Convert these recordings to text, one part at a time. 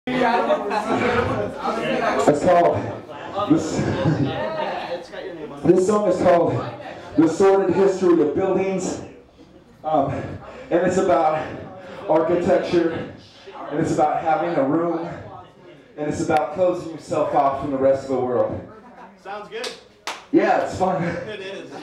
It's called this song is called "The Sordid History of Buildings," and it's about architecture, and it's about having a room, and it's about closing yourself off from the rest of the world. Sounds good. Yeah, it's fun. It is.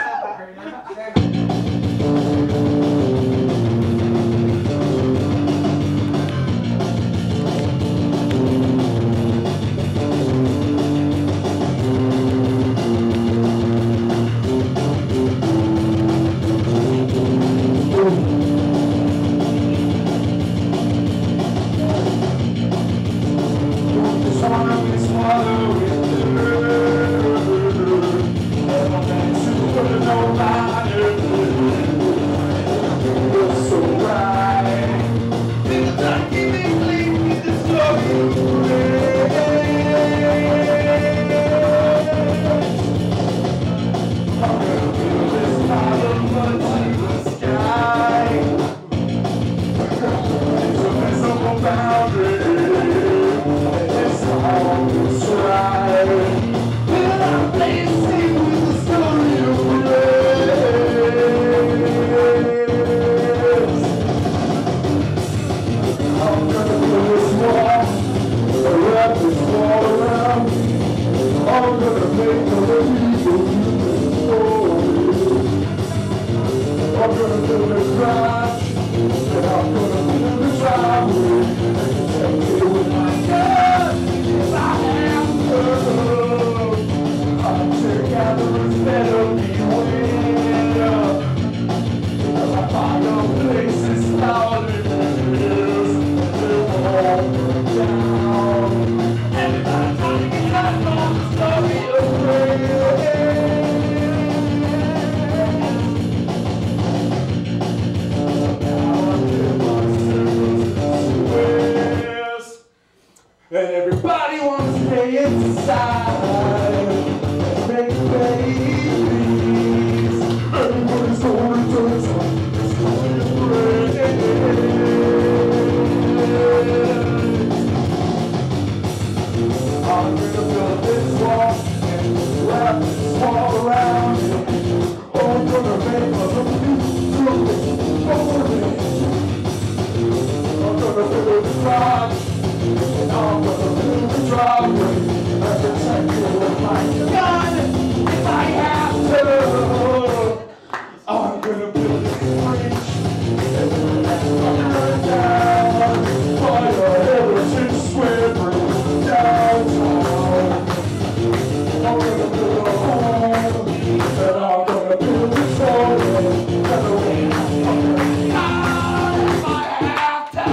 And everybody wants to stay inside and make babies. Everybody's going to it's going to break. I'm gonna build this wall and wrap this wall around it. Oh, I'm gonna make a little I'm gonna build this garage. And I'm gonna build the driveway and protect you with my gun if I have to. I'm gonna build this bridge and burn that fucker down by the Heritage Square Bridge downtown. I'm gonna build a home and I'm gonna build this home and the way I fucker down if I have to.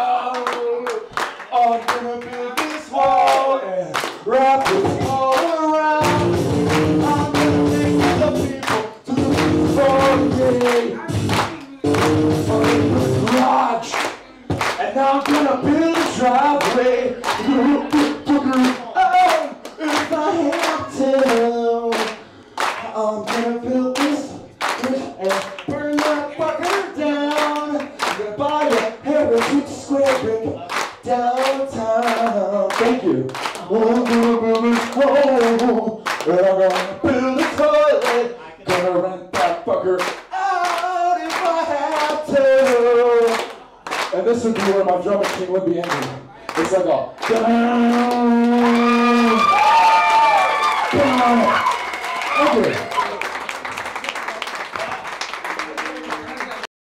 I'm gonna build this wall and wrap this wall around. I'm gonna make the people to the party. I'm gonna build a garage and I'm gonna build a driveway. Oh, if I have to, I'm gonna build this and burn that fucker down. Gonna buy a Heritage Square brick downtown. Thank you. I'm gonna build this home, and I'm gonna build a toilet. Gonna rent that fucker out if I have to. And this would be where my drum machine would be ending. It's like a down. Okay.